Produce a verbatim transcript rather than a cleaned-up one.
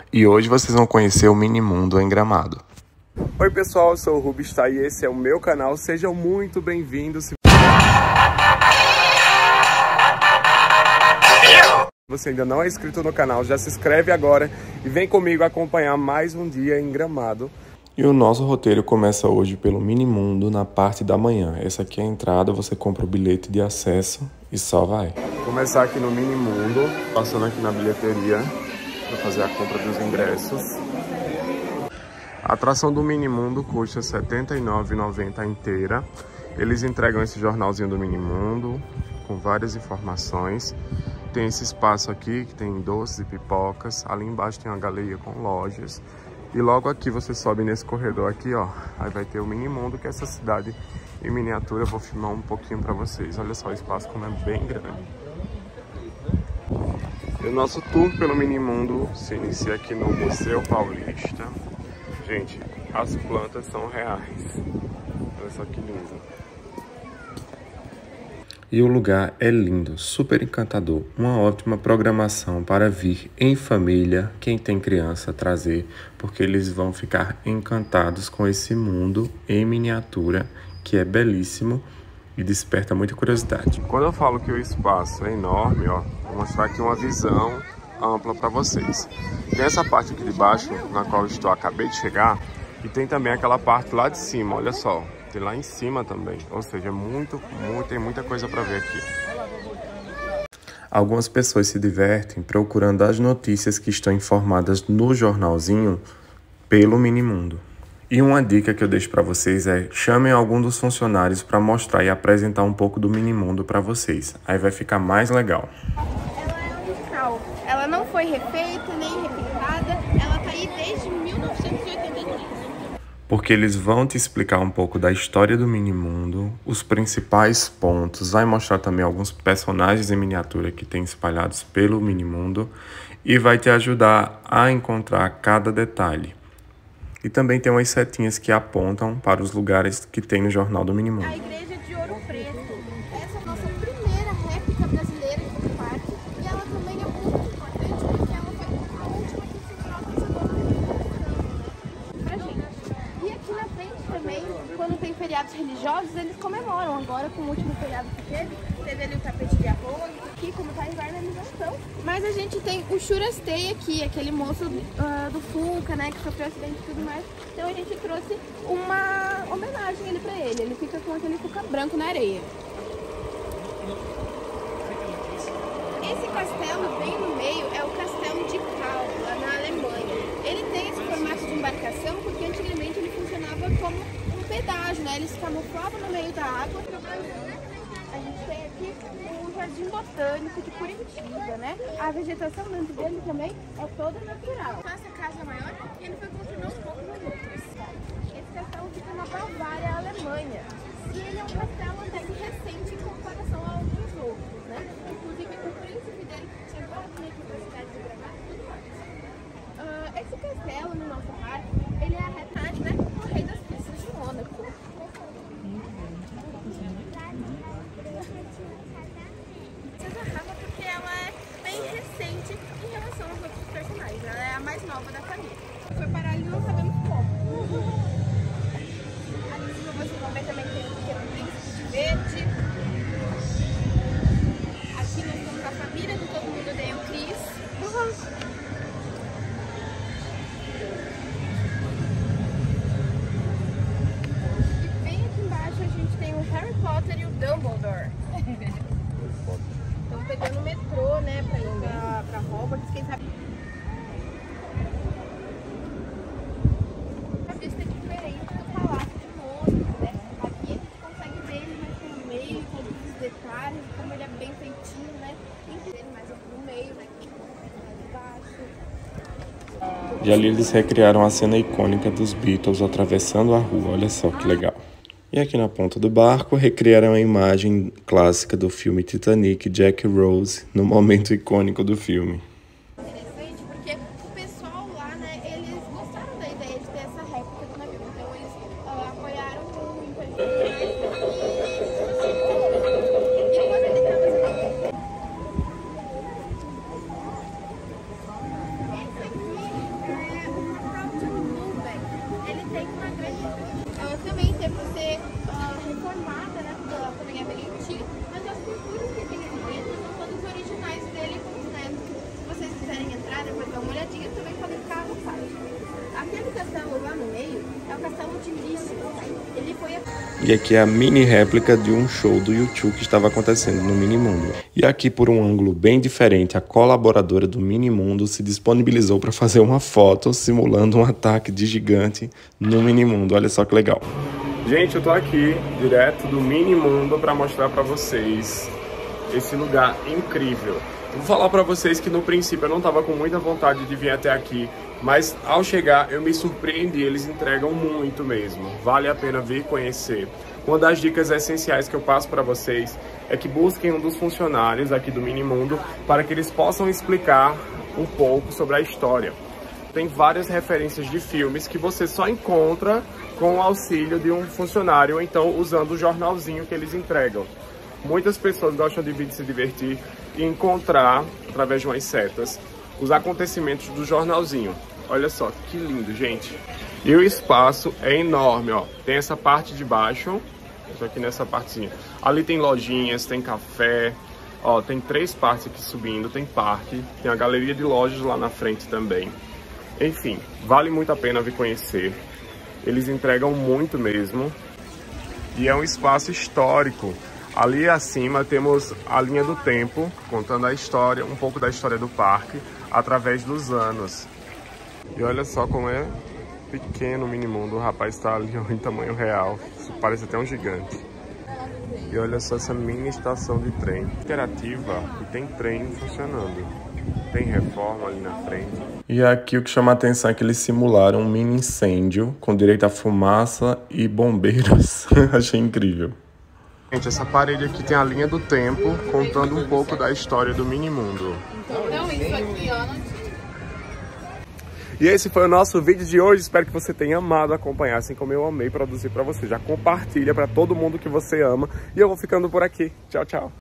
E hoje vocês vão conhecer o Minimundo em Gramado. Oi pessoal, eu sou o Rubista e esse é o meu canal, sejam muito bem-vindos. Se você ainda não é inscrito no canal, já se inscreve agora e vem comigo acompanhar mais um dia em Gramado. E o nosso roteiro começa hoje pelo Minimundo na parte da manhã. Essa aqui é a entrada, você compra o bilhete de acesso e só vai. Vou começar aqui no Minimundo, passando aqui na bilheteria para fazer a compra dos ingressos. A atração do Minimundo custa setenta e nove reais e noventa centavos inteira. Eles entregam esse jornalzinho do Minimundo com várias informações. Tem esse espaço aqui que tem doces e pipocas. Ali embaixo tem uma galeria com lojas. E logo aqui você sobe nesse corredor aqui, ó. Aí vai ter o Minimundo, que é essa cidade em miniatura. Eu vou filmar um pouquinho pra vocês. Olha só o espaço como é bem grande. E o nosso tour pelo Minimundo se inicia aqui no Museu Paulista. Gente, as plantas são reais. Olha só que lindo. E o lugar é lindo, super encantador. Uma ótima programação para vir em família, quem tem criança trazer, porque eles vão ficar encantados com esse mundo em miniatura, que é belíssimo e desperta muita curiosidade. Quando eu falo que o espaço é enorme, ó, vou mostrar aqui uma visão ampla para vocês. Tem essa parte aqui de baixo, na qual eu estou, acabei de chegar, e tem também aquela parte lá de cima, olha só. Tem lá em cima também, ou seja, muito, muito, tem muita coisa para ver aqui. Algumas pessoas se divertem procurando as notícias que estão informadas no jornalzinho pelo Minimundo. E uma dica que eu deixo para vocês é chamem algum dos funcionários para mostrar e apresentar um pouco do Minimundo para vocês. Aí vai ficar mais legal. Ela é original, ela não foi refeita nem repintada, ela tá aí desde mil novecentos e oitenta e três. Porque eles vão te explicar um pouco da história do Minimundo, os principais pontos, vai mostrar também alguns personagens em miniatura que tem espalhados pelo Minimundo e vai te ajudar a encontrar cada detalhe. E também tem umas setinhas que apontam para os lugares que tem no jornal do Minimundo. A igreja de Ouro Preto, essa é a nossa primeira réplica brasileira aqui do parque e ela também é muito importante porque ela foi a última que se trata pra gente. E aqui na frente também, quando tem feriados religiosos, eles comemoram. Agora, com o último feriado que teve, teve ali o tapete de arroz, aqui como tá inverno eles não estão. Mas a gente tem o Churastei aqui, aquele moço uh, do Fuca, né, que sofreu acidente e tudo mais. Então a gente trouxe uma homenagem ali pra ele. Ele fica com aquele Fuca branco na areia. Esse castelo bem no meio é o castelo de Cal, lá na Alemanha. Ele tem esse formato de embarcação porque antigamente ele funcionava como um pedágio, né? Ele se camuflava no meio da água. A gente tem aqui o Jardim Botânico de Curitiba, né? A vegetação dentro dele também é toda natural. Essa casa é maior e ele foi construindo aos poucos nos outros. Esse castelo fica na Bavária, Alemanha. E ele é um castelo até que recente em comparação a alguns outros, né? Inclusive o príncipe dele chegou aqui para a cidade de Gramado e tudo mais. Uh, esse castelo no nosso parque, ele é a retrato, né? O rei das pistas de Mônaco. Porque ela é bem recente em relação aos outros personagens. Ela é a mais nova da família. Foi parar ali, não sabemos como. Ali em cima vocês vão ver também que tem um pequeno príncipe de verde. Aqui nós temos a família do Todo Mundo Odeia o Chris. E bem aqui embaixo a gente tem o Harry Potter e o Dumbledore. Estão pegando o metrô, né, pra ir pra, pra Hogwarts, quem sabe. A vista é diferente do Palácio de Mônaco, né? Aqui a gente consegue ver ele mais no meio, com os detalhes, como ele é bem feitinho, né? Tem ele mais aqui no meio, né? Mais embaixo. E ali eles recriaram a cena icônica dos Beatles atravessando a rua, olha só que legal. E aqui na ponta do barco, recriaram a imagem clássica do filme Titanic, Jack e Rose, no momento icônico do filme. Interessante porque o pessoal lá, né, eles gostaram da ideia de ter essa réplica do navio, então eles uh, apoiaram muito, e quando ele estava moradinhas também podem ficar à vontade. Aquele castelo lá no meio é o castelo de Lício. Ele foi a... E aqui é a mini réplica de um show do YouTube que estava acontecendo no Minimundo. E aqui, por um ângulo bem diferente, a colaboradora do Minimundo se disponibilizou para fazer uma foto simulando um ataque de gigante no Minimundo. Olha só que legal. Gente, eu tô aqui direto do Minimundo para mostrar para vocês esse lugar incrível. Vou falar para vocês que no princípio eu não tava com muita vontade de vir até aqui, mas ao chegar eu me surpreendi, eles entregam muito mesmo, vale a pena vir conhecer. Uma das dicas essenciais que eu passo para vocês é que busquem um dos funcionários aqui do Minimundo para que eles possam explicar um pouco sobre a história. Tem várias referências de filmes que você só encontra com o auxílio de um funcionário, ou então usando o jornalzinho que eles entregam. Muitas pessoas gostam de vir se divertir e encontrar, através de umas setas, os acontecimentos do jornalzinho. Olha só, que lindo, gente. E o espaço é enorme, ó. Tem essa parte de baixo, isso aqui nessa partezinha. Ali tem lojinhas, tem café, ó, tem três partes aqui subindo, tem parque, tem a galeria de lojas lá na frente também. Enfim, vale muito a pena vir conhecer. Eles entregam muito mesmo. E é um espaço histórico. Ali acima temos a linha do tempo, contando a história, um pouco da história do parque, através dos anos. E olha só como é pequeno o Minimundo, o rapaz está ali em tamanho real, isso parece até um gigante. E olha só essa mini estação de trem, interativa, e tem trem funcionando. Tem reforma ali na frente. E aqui o que chama a atenção é que eles simularam um mini incêndio, com direito a fumaça e bombeiros. Achei incrível. Gente, essa parede aqui tem a linha do tempo, contando um pouco da história do Minimundo. Então, isso aqui, ó, não... E esse foi o nosso vídeo de hoje. Espero que você tenha amado acompanhar, assim como eu amei produzir para você. Já compartilha para todo mundo que você ama. E eu vou ficando por aqui. Tchau, tchau.